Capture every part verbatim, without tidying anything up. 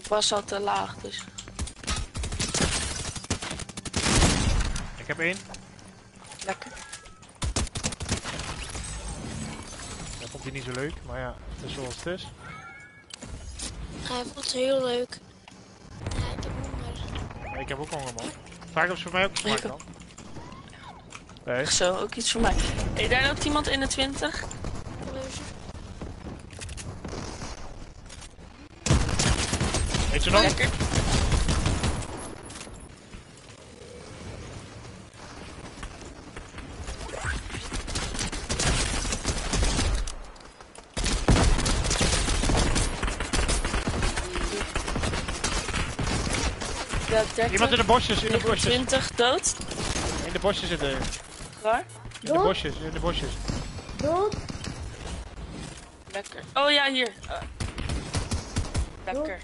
was al te laag, dus... Ik heb één. Lekker. Dat vond hij niet zo leuk, maar ja, het is zoals het is. Hij vond het heel leuk. Ja, ik heb honger. Ja, ik heb ook honger, man. Vraag of ze voor mij ook smaak dan. Nee. Zo, ook iets voor mij. Hey, daar loopt iemand eenentwintig. Eet ze nog? Lekker. Ja, dertig, iemand in de bosjes, in de bosjes. twintig dood. In de bosjes zitten. Waar? In de bosjes, in de bosjes. Dood. Lekker. Oh ja, hier. Uh. Lekker.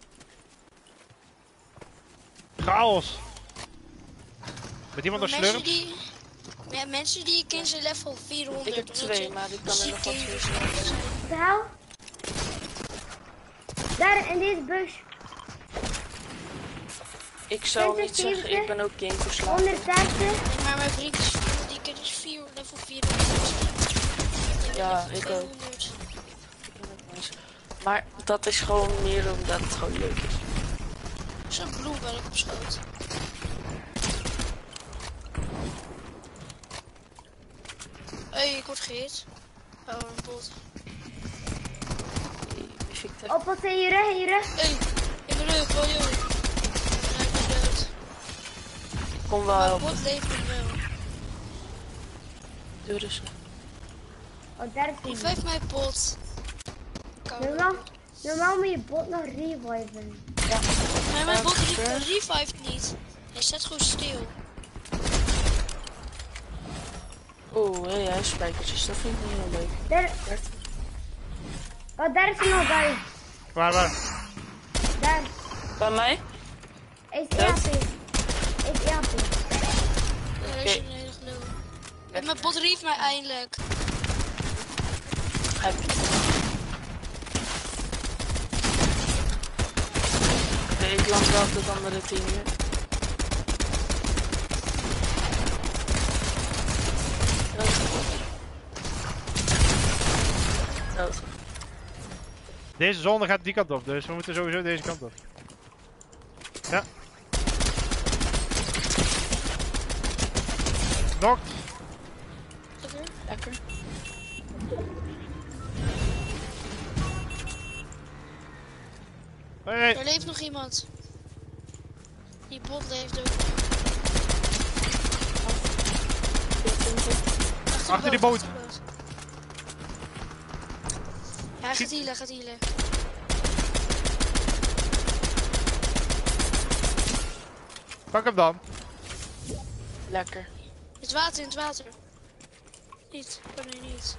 Chaos. Met iemand nog Mensen slurps? die, ja, mensen die ik in zijn level vierhonderd. Ik heb twee, maar ik kan er nog wat tussen. De hel. Daar in deze bus. Ik zou niet zeggen, ik ben ook gameverslaafd. honderddertig. Nee, maar mijn vriend is die ik is vier, level vierhonderd. Ja, ik ook. Maar dat is gewoon meer omdat het gewoon leuk is. Zo'n bloem waar ik op schoot. Hé, hey, ik word gehit. Oh, een bot. Op wat in je rug, in je rug. Hé, hey, in mijn rug, oh joh. Ja, ik ben dood. Kom wel Mijn helpen. bot leeft nog wel. Doe dus. Oh, daar is hij. Revive mijn bot. Normaal, normaal moet je bot nog reviven. Ja. Nee, mijn bot re revived niet. Hij staat gewoon stil. Oeh, hé, hij heeft spijkertjes, dat vind ik niet heel leuk. Daar... Oh, daar is hij nog bij. Waar, waar? Daar. Bij mij? Is E A P. Is E A P. Ja, dat is een hele gelul. En mijn bot reef mij eindelijk. Heb je. Nee, ik land wel het andere team hier. Dood. Deze zone gaat die kant op, dus we moeten sowieso deze kant op. Ja. Knokt. Lekker. Lekker. Hey. Er leeft nog iemand. Die bot leeft ook. Achter, Achter die boot. achter de boot. Ja, hij gaat healen, hij gaat healen. Pak hem dan. Lekker. Het water, in het water. Niet, kan nu niet.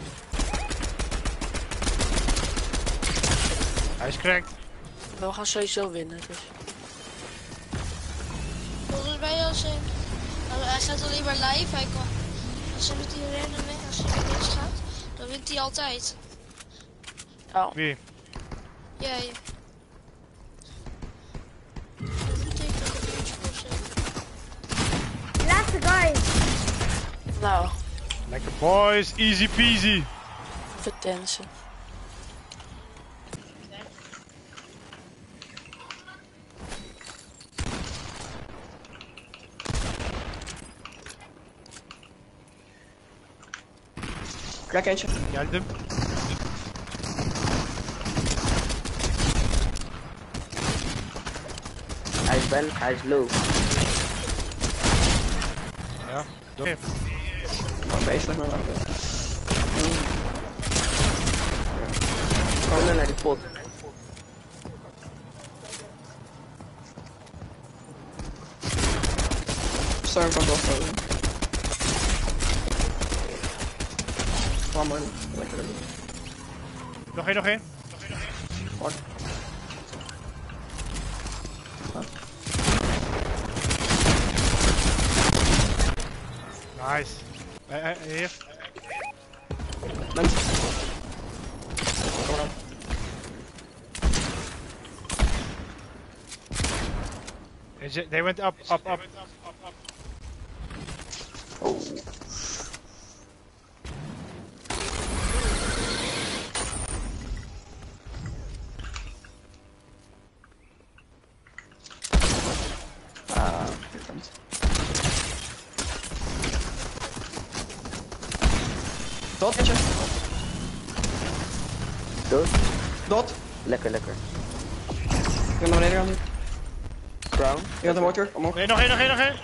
Hij is cracked. We gaan sowieso winnen, dus. Volgens mij als hij... Hij gaat alleen maar live, hij kan... Als hij met die rennen weg, als hij naar links gaat, dan wint hij altijd. Oh. Wie? Jij. Dat betekent dat ik een uurtje kost heb. Laatste guy. Nou. Lekker boys, easy peasy. Even dansen. Kijk eentje. Ja, de... Hij is ben, hij is low. Ja, door. Oh, bezig maar wachten. Gewoon naar die pot. Storm kan toch wel. Kom maar, lekker. Nog één, nog één. Wat? Nice. Eh, eh, hier. Mensen. Kom maar. Is it- They went up, up, up. Oh. Ah, hier komt. Dot, eentje. Dood. Dot. Lekker, lekker. Ik ben naar beneden gaan nu. Brown. Je gaat de motor, omhoog. Nee, nog één, nog één, nog één.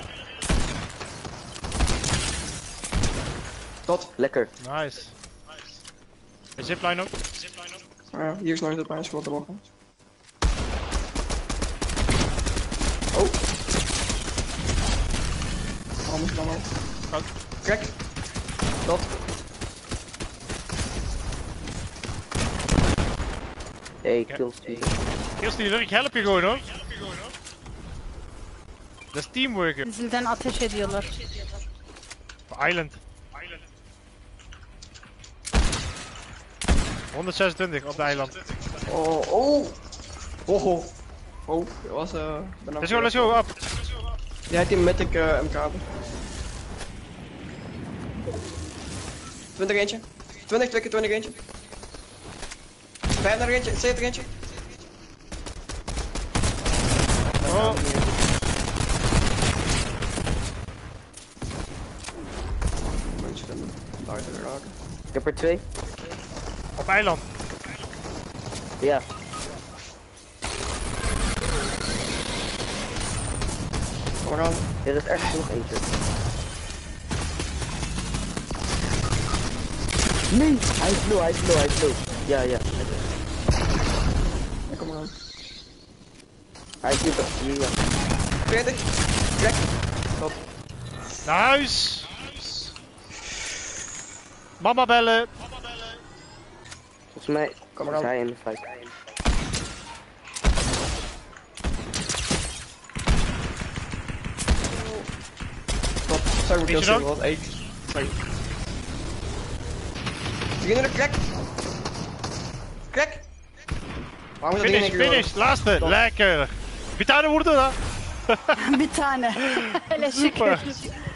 Dot. Lekker. Nice. Een zipline ook. Ah, ja, hier is nog niet op mijn squad te mogen. Oh. Waarom is het dan al? Fout. Crack. Dot. Hey, Ja. killstreak. Killstealer, ik help je gewoon hoor. Dat is teamworken. Zilden ateş ediyorlar. Island. honderdzesentwintig op de eiland. Oh, oh. Oh, oh. Oh, dat was eh... Uh, Let's go, let's go, up. Jij hebt die Mythic uh, M K. twintig eentje. twintig, twee keer twintig eentje. vijfendertig eentje, zeventig eentje. Oh. Mensen kunnen buiten raken. Ik heb er twee. Op eiland. Ja. Kom maar aan. Er is echt nog eentje. Nee, hij is low, hij is low, hij is low. Ja, ja. Ja, kom maar aan. Hij is hier, hier, ja. veertig. Crack. Top. Naar huis. Mama bellen. Volgens mij Kom maar is aan. hij in de fight. Top. Sorry, Weet je kill nog? wat eight. Sorry. Beginnen de crack. Crack. Waarom is dat ding in Finish, één keer finish. Laatste. Lekker. Bir tane vurdu lan. Bir tane. Hele şükür. Super.